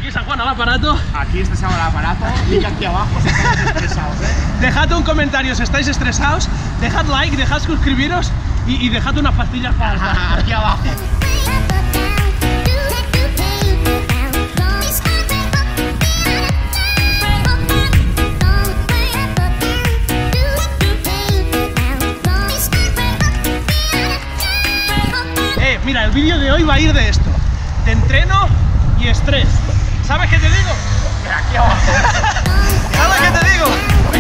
aquí San Juan al aparato. Aquí está San Juan al aparato. Y aquí abajo si estáis estresados, Dejad un comentario si estáis estresados. Dejad like, dejad suscribiros y dejad unas pastillas para aquí abajo. Mira, el vídeo de hoy va a ir de esto, de entreno y estrés. ¿Sabes qué te digo? Mira, aquí abajo. ¿Sabes qué te digo?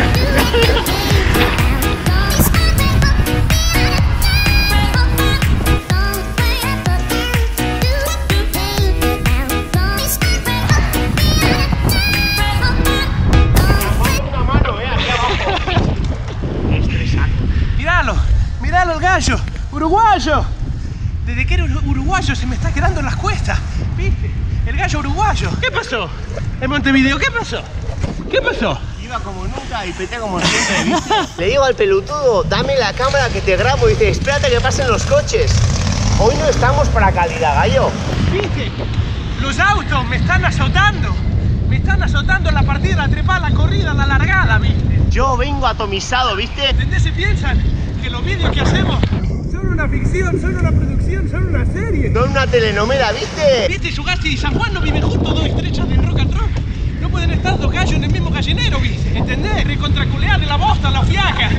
Míralo, míralo el gallo, uruguayo. Desde que era uruguayo se me está quedando en las cuestas, ¿viste? El gallo uruguayo. ¿Qué pasó? En Montevideo, ¿qué pasó? ¿Qué pasó? Iba como nunca y peté como siempre, ¿viste? Le digo al pelotudo, dame la cámara que te grabo. Y dice, espérate que pasen los coches. Hoy no estamos para calidad, gallo. ¿Viste? Los autos me están azotando. Me están azotando en la partida, la trepada, la corrida, la largada, ¿viste? Yo vengo atomizado, ¿viste? ¿Entendés? Se piensan que los vídeos que hacemos son una ficción, son una producción, son una serie. Son una telenovela, ¿viste? ¿Viste? Sugasti y San Juan no viven juntos, dos estrechas del rock and roll. No pueden estar dos gallos en el mismo gallinero, ¿viste? ¿Entendés? Recontraculear de la bosta, la fiaca.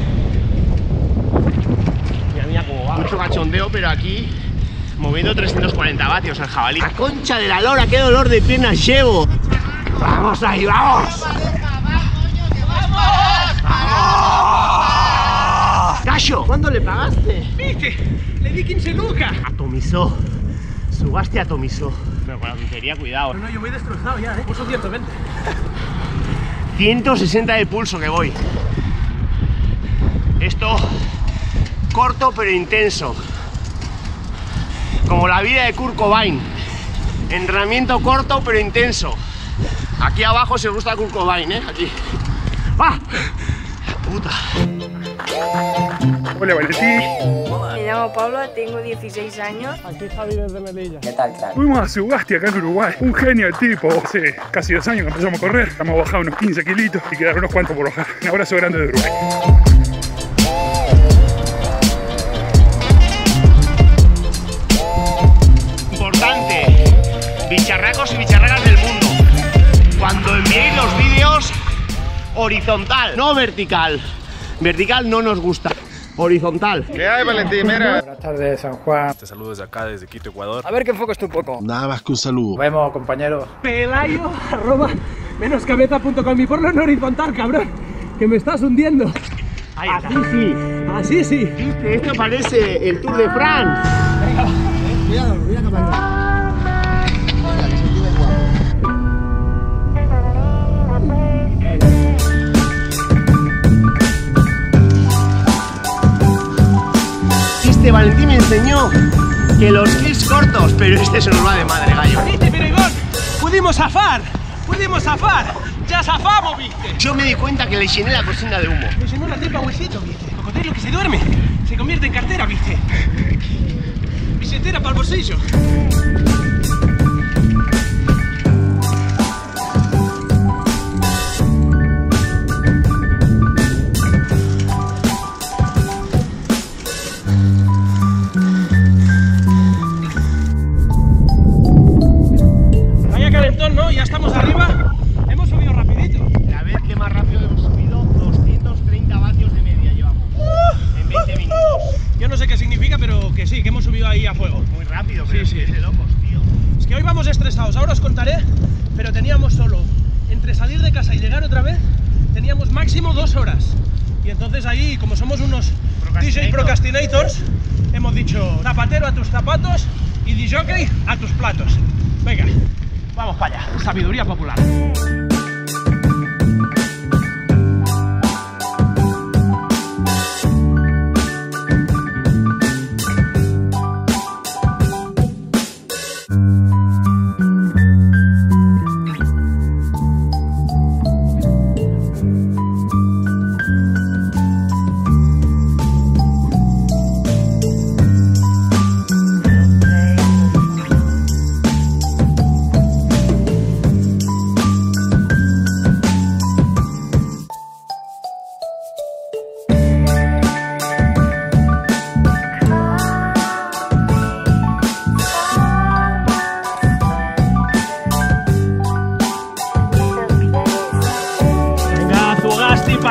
Mira cómo va. Mucho cachondeo, pero aquí moviendo 340 vatios el jabalí. La concha de la lora, qué dolor de piernas llevo. Vamos ahí, vamos. Gallo, ¿cuándo le pagaste? ¿Viste? Le di 15 lucas. Atomizó. Sugasti atomizó. Pero con la tontería, cuidado. No, yo voy destrozado ya, ¿eh? Pulso 120. 160 de pulso que voy. Esto corto pero intenso. Como la vida de Kurt Cobain. Entrenamiento corto pero intenso. Aquí abajo se gusta Kurt Cobain, ¿eh? Aquí. ¡Ah! Puta. Hola, Valentín. Me llamo Pablo, tengo 16 años. Aquí Javi desde Melilla. ¿Qué tal, crack? Fuimos a Sugasti acá en Uruguay. Un genio el tipo. Hace casi 2 años que empezamos a correr. Estamos bajando unos 15 kilitos y quedaron unos cuantos por bajar. Un abrazo grande de Uruguay. Importante. Bicharracos y bicharracas del mundo. Cuando enviéis los vídeos, horizontal, no vertical. Vertical no nos gusta. Horizontal. ¿Qué hay, Valentín? Mira. Buenas tardes, San Juan. Te saludo desde acá, desde Quito, Ecuador. A ver que enfoques tú un poco. Nada más que un saludo. Nos vemos, compañero. Pelayo@menoscabeza.com y ponlo en horizontal, cabrón. Que me estás hundiendo. Ahí está. Así sí. Así sí. ¿Viste? Esto parece el Tour de France. Venga, va. Cuidado, mira camarón. Valentín me enseñó que los kills cortos, pero este se nos va de madre, gallo. ¿Viste, Perigón? Pudimos zafar, ya zafamos, ¿viste? Yo me di cuenta que le llené la cocina de humo. Me llenó la tripa huesito, ¿viste? Cocodrilo que se duerme, se convierte en cartera, ¿viste? Billetera para el bolsillo. ¿No? Ya estamos arriba, hemos subido rapidito. La vez que más rápido hemos subido, 230 vatios de media llevamos en 20 minutos. Yo no sé qué significa, pero que sí, que hemos subido ahí a fuego. Muy rápido, pero sí. es de locos, tío. Es que hoy vamos estresados, ahora os contaré, pero teníamos solo, entre salir de casa y llegar otra vez, teníamos máximo 2 horas. Y entonces ahí, como somos unos DJ procrastinators, hemos dicho zapatero a tus zapatos y DJ a tus platos. Venga. Vamos para allá, sabiduría popular.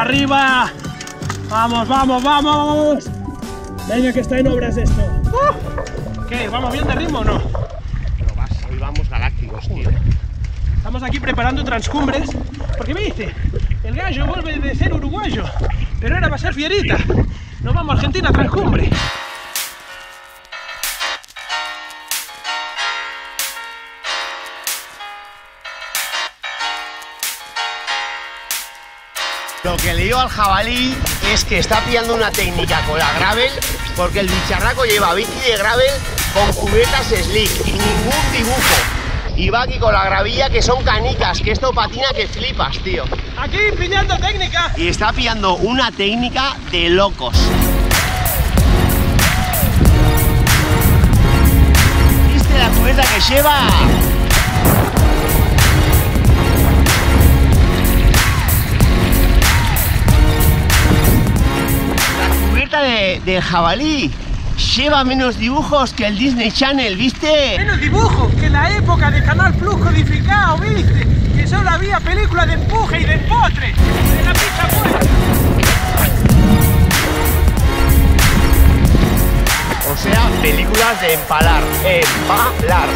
arriba! ¡Vamos, vamos, vamos! Venga, que está en obras esto. ¿Qué? ¿Vamos bien de ritmo o no? Hoy vamos galácticos, tío. Estamos aquí preparando transcumbres. Porque viste, el gallo vuelve de ser uruguayo, pero ahora va a ser fierita. Nos vamos a Argentina, transcumbre. Lo que le digo al jabalí es que está pillando una técnica con la gravel, porque el bicharraco lleva bici de gravel con cubetas slick y ningún dibujo. Y va aquí con la gravilla, que son canicas, que esto patina que flipas, tío. Aquí pillando técnica. Y está pillando una técnica de locos. ¿Viste la cubeta que lleva? De jabalí lleva menos dibujos que el Disney Channel, ¿viste? Menos dibujos que la época de Canal Plus codificado, ¿viste? Que solo había películas de empuje y de empotre, de la pizza buena. O sea, películas de empalar, empalar.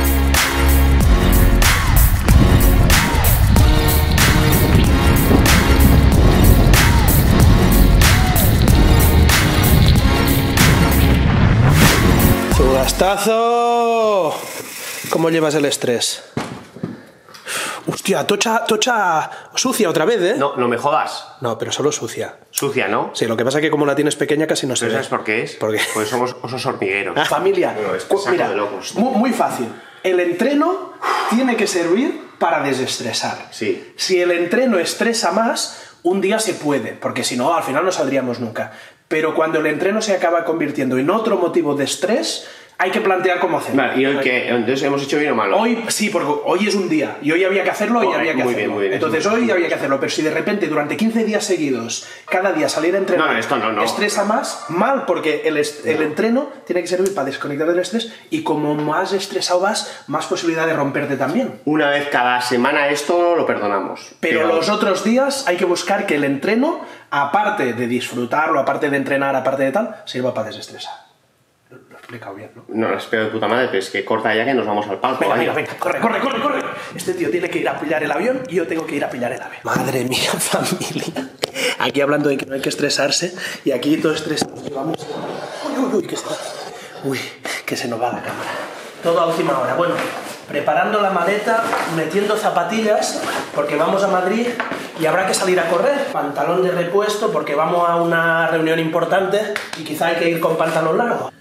Gastazo. ¿Cómo llevas el estrés? Hostia, tocha sucia otra vez, ¿eh? No, no me jodas. No, pero solo sucia. Sucia, ¿no? Sí, lo que pasa es que como la tienes pequeña casi no se ve. ¿Sabes por qué es? ¿Por qué? Porque somos osos hormigueros. Familia, No, es que saco mira, de locos. muy fácil. El entreno tiene que servir para desestresar. Sí. Si el entreno estresa más, un día se puede, porque si no, al final no saldríamos nunca. Pero cuando el entreno se acaba convirtiendo en otro motivo de estrés, hay que plantear cómo hacerlo. Vale, ¿y hoy qué? Entonces, ¿hemos hecho bien o malo? Hoy sí, porque hoy es un día y hoy había que hacerlo y había que muy hacerlo. bien, muy bien. Entonces hoy había que hacerlo, pero si de repente durante 15 días seguidos, cada día salir a entrenar, No, esto no. estresa más, mal, porque el entreno tiene que servir para desconectar del estrés y como más estresado vas, más posibilidad de romperte también. Una vez cada semana esto lo perdonamos. Pero los otros días hay que buscar que el entreno, aparte de disfrutarlo, aparte de entrenar, aparte de tal, sirva para desestresar. Lo he explicado bien, ¿no? No, lo espero de puta madre, pero es que corta ya que nos vamos al palco. Venga, corre. Este tío tiene que ir a pillar el avión y yo tengo que ir a pillar el avión. Madre mía, familia. Aquí hablando de que no hay que estresarse y aquí todo estresado. Vamos. Uy, que se nos va la cámara. Todo a última hora. Bueno, preparando la maleta, metiendo zapatillas, porque vamos a Madrid y habrá que salir a correr. Pantalón de repuesto, porque vamos a una reunión importante y quizá hay que ir con pantalón largo.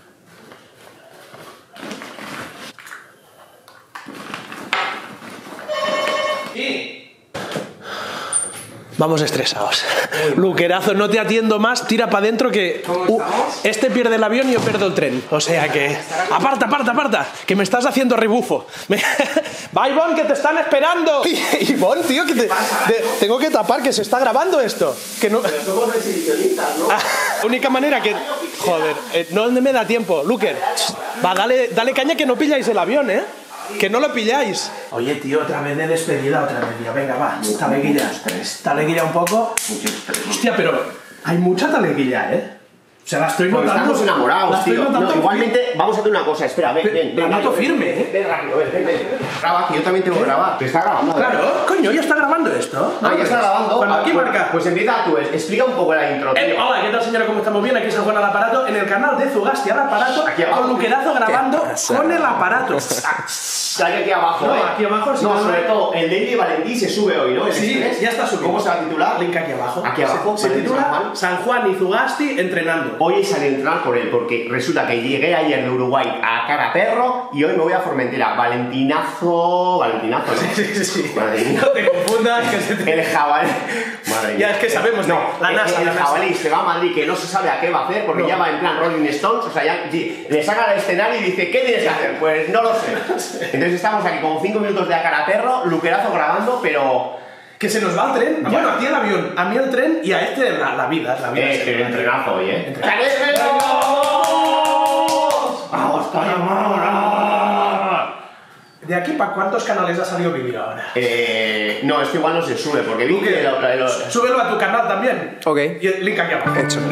Vamos estresados. Luquerazo, no te atiendo más, tira para adentro que... este pierde el avión y yo pierdo el tren. O sea que... Aparta, que me estás haciendo rebufo. Va, Ivonne, que te están esperando. Ivonne, tío, que tengo que tapar, que se está grabando esto. Que no... Pero somos exhibicionistas, ¿no? La única manera que... Joder, no me da tiempo. Luker, va, dale caña que no pilláis el avión, ¿eh? Que no lo pilláis. Oye, tío, otra vez de despedida, otra vez, tío. Venga, va, taleguilla un poco. Hostia, pero hay mucha taleguilla, ¿eh? O sea, la estoy notando. Estamos enamorados, tío. No, igualmente, vamos a hacer una cosa. Espera, ven. La noto firme, ¿eh? Ven rápido, ven. Graba, que yo también tengo que grabar. ¿Te está grabando? Claro, coño, ya está grabando esto. Ah, ya está grabando. Bueno, aquí marca. Pues empieza tú, explica un poco la intro, tío. Hola, ¿qué tal, señora? ¿Cómo estamos? Bien, aquí es San Juan al aparato, en el canal de Zugasti al aparato, Aquí abajo. con Luquerazo grabando con el aparato. Aquí abajo, No, aquí abajo sí. No, sobre todo, el Daily Valentí se sube hoy, ¿no? Sí, ya está subido. ¿Cómo se va a titular? Link aquí abajo. Aquí abajo. Se Valentí San titula Juan. San Juan y Zugasti entrenando. Hoy salí a entrenar por él, porque resulta que llegué ayer de Uruguay a cara perro y hoy me voy a Formentera. Valentinazo, ¿no? Sí. Madre mía. No te confundas, que se te... El jabalí. Madre mía. Ya, es que sabemos, no, la NASA. el jabalí se va a Madrid, que no se sabe a qué va a hacer, porque ya va en plan Rolling Stones, o sea, ya le saca al escenario y dice, ¿qué tienes que hacer? Pues no lo sé. Entonces estamos aquí con 5 minutos de a cara perro, Luquerazo grabando, pero... Que se nos va el tren. Bueno, a ti el avión, a mí el tren y a este la vida. que entrenazo hoy, ¿eh? ¡Vamos, coño, vamos! ¿De aquí para cuántos canales ha salido vídeo ahora? No, esto igual no se sube, porque vi que... Súbelo a tu canal también. Ok. Y el link aquí abajo. Hecho.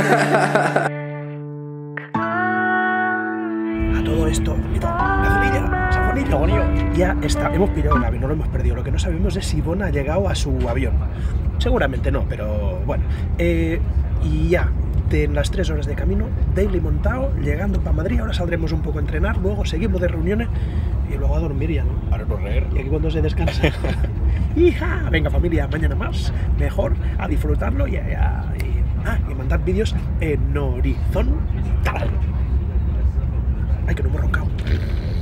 A todo esto, gasolina, safonillo. Ya está, hemos pirado el avión, no lo hemos perdido. Lo que no sabemos es si Bona ha llegado a su avión. Seguramente no, pero bueno. Y ya, en las 3 horas de camino, daily montado, llegando para Madrid. Ahora saldremos un poco a entrenar, luego seguimos de reuniones y luego a dormir ya, ¿no? A recorrer. Y aquí cuando se descansa. ¡Hija! Venga familia, mañana más, mejor, a disfrutarlo y mandar vídeos en horizontal. Ay, que no hemos roncado.